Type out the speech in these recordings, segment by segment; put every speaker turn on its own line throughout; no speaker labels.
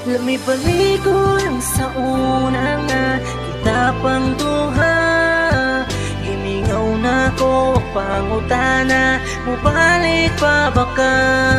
Lumibalik ko lang sa una nga kita pang duha. Gimingaw na ko pangutana, mubalik pa baka.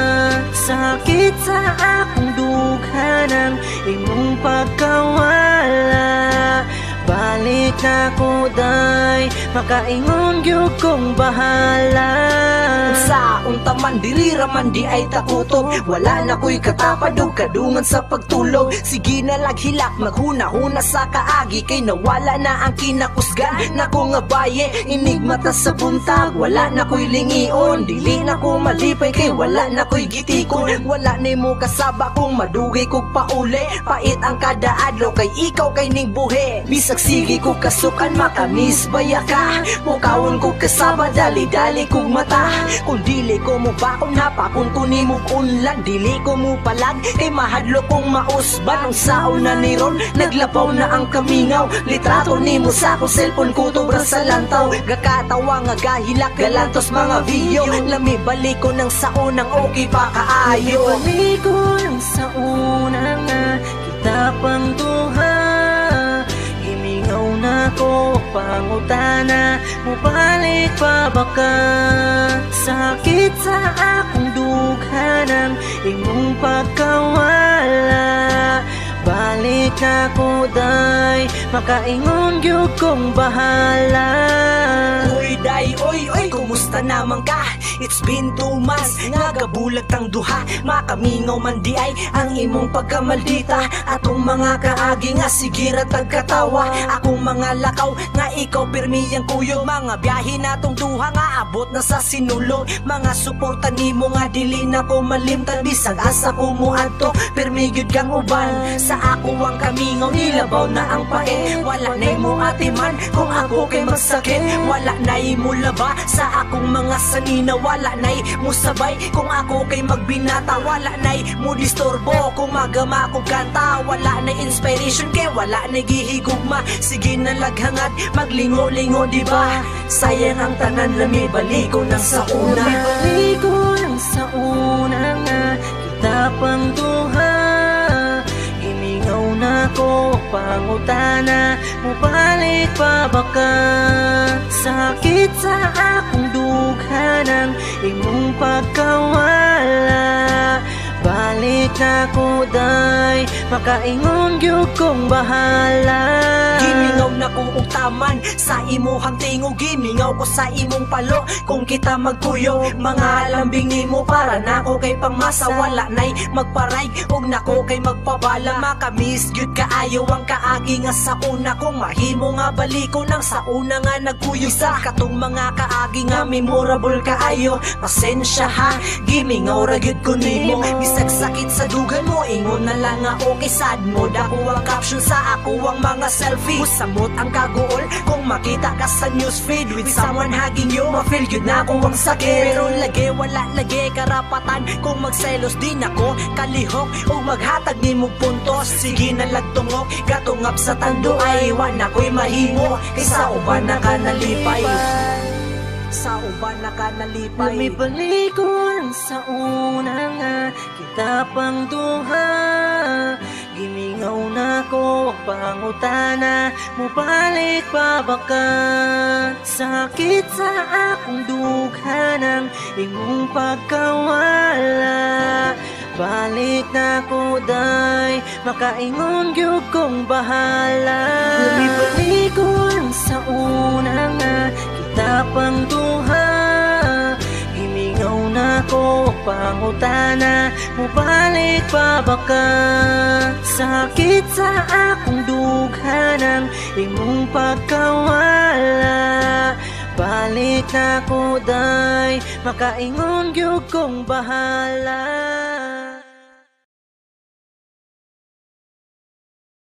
Sakit sa akong dughanang imong pagkawala. Balik na ko day, makaingon gyud kong bahala.
Sa unta man diri raman di ay takutob, wala na ko'y katapad o kadungan sa pagtulog. Sige na laghilak maghuna-huna sa kaagi, kay nawala na ang kinakusgan na ko nga baye. Inigmata sa buntag, wala na ko'y lingion, dili na ko malipay kay wala na ko'y gitikon. Wala na mo kasaba kung madugay kog pauli, pait ang kada adlaw kay ikaw kay ning buhi. Bisag sige ko kasukan makamis baya ka, mukawon ko kasaba dali-dali kog mata. Kung dili ko mo bakon hapakon ko ni mo unlan, dili ko mo palag kay mahadlo kong mausban. Ang sao na ni ron naglabaw na ang kamingaw, litrato ni mo sa akong cellphone ko tubra sa lantaw. Gakatawa nga gahilak galantos mga video, lami balik ko ng saunang okay pa kaayo.
Balik ko lang sa una nga kita pang duha. Gimingaw na ko pangutana, mubalik pa baka. Sakit sa akong dughanang imong pagkawala. Balik na ko day, makaingon gyud kong bahala.
Uy day, oy, kumusta naman ka? It's been 2 months, nga gabulag tang duha. Makamingaw man di ay ang imong pagkamaldita. Atong mga kaagi nga sigira tagkatawa. Akong mga lakaw nga ikaw pirmiyang kuyog. Mga biyahe natong duha nga abot na sa sinulog. Mga suporta nimo nga dili na ko malimtan. Bisag asa ko mo adto, pirmigyod kang uban. Sa ako ang kamingaw nilabaw na ang pae. Wala na mo atiman kung ako kay magsakit. Wala na mo laba sa akong mga sanina. Wala na mo sabay kung ako kay magbinata. Wala na mo disturbo kung magama ko kanta. Wala na inspiration kay wala na gihigugma. Sige na laghangad maglingo-lingo diba? Sayang ang tanan lami balik ko nang sa una.
Balik ko lang sa una nga kita pang duha. Gimingaw na ko pangutana, mubalik pa baka. Sakit sa akong dughanang imong pagkawala. Balik na ko day, makaingon gyud kong bahala.
Gimingaw na ko og taman sa imuhang tingog, gimingaw ko sa imong palo. Kung kita magpuyo, mga lambing nimo para nako kay pangmasa. Wala nay magparay og nako kay magpabala. Makamiss gyud kaayo ang kaagi nga sa una kong mahimo nga baliko nang sa una nga nagpuyo. Sa katong mga kaagi nga memorable kaayo, pasensya ha, gimingaw ra gyud ko nimo. Bisag sakit sa dugan mo, ingon na lang nga okay sad mo. Dako ang caption sa ako ang mga selfie. Musamot ang kagool kung makita ka sa newsfeed with someone hugging you, ma-feel yun na ko ang sakit. Pero lagi wala lagi karapatan kung magselos din ako kalihok o maghatag ni mo puntos. Sige na lagtungok, gatungap sa tando ay wala ko'y mahimo. Isa uban na ka nalipay, sa uban na ka nalipay.
Lumibalik ko lang sa una nga kita pang duha. Gimingaw na ko pangutana, mubalik pa baka. Sakit sa akong dughanang imong pagkawala. Balik na ko day, makaingon gyud kong bahala. Lumibalik ko lang sa una nga kita pang duha. Gimingaw na ko pangutana, mubalik pa baka. Sakit sa akong dughanang imong pagkawala. Balik na ko day, makaingon gyud kong bahala.